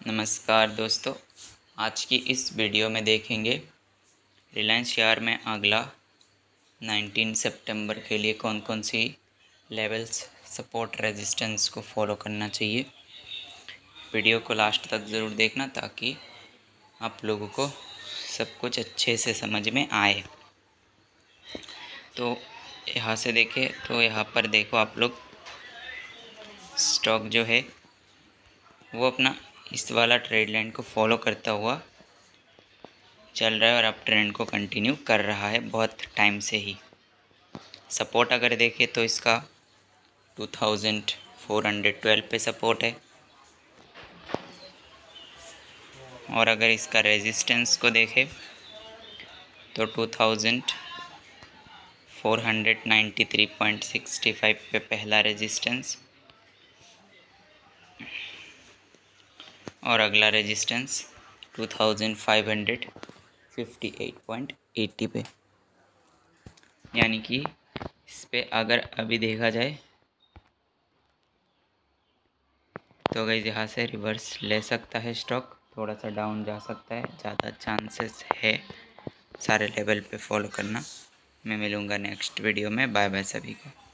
नमस्कार दोस्तों, आज की इस वीडियो में देखेंगे रिलायंस शेयर में अगला 19 सितंबर के लिए कौन कौन सी लेवल्स, सपोर्ट, रेजिस्टेंस को फॉलो करना चाहिए। वीडियो को लास्ट तक ज़रूर देखना ताकि आप लोगों को सब कुछ अच्छे से समझ में आए। तो यहाँ से देखें तो यहाँ पर देखो आप लोग, स्टॉक जो है वो अपना इस वाला ट्रेड लाइन को फॉलो करता हुआ चल रहा है और अब ट्रेंड को कंटिन्यू कर रहा है बहुत टाइम से ही। सपोर्ट अगर देखें तो इसका 2412 पे सपोर्ट है, और अगर इसका रेजिस्टेंस को देखें तो 2493.65 पे पहला रेजिस्टेंस और अगला रेजिस्टेंस 2558.80 पे। यानी कि इस पे अगर अभी देखा जाए तो गाइस यहाँ से रिवर्स ले सकता है, स्टॉक थोड़ा सा डाउन जा सकता है, ज़्यादा चांसेस है। सारे लेवल पे फॉलो करना। मैं मिलूँगा नेक्स्ट वीडियो में। बाय बाय सभी को।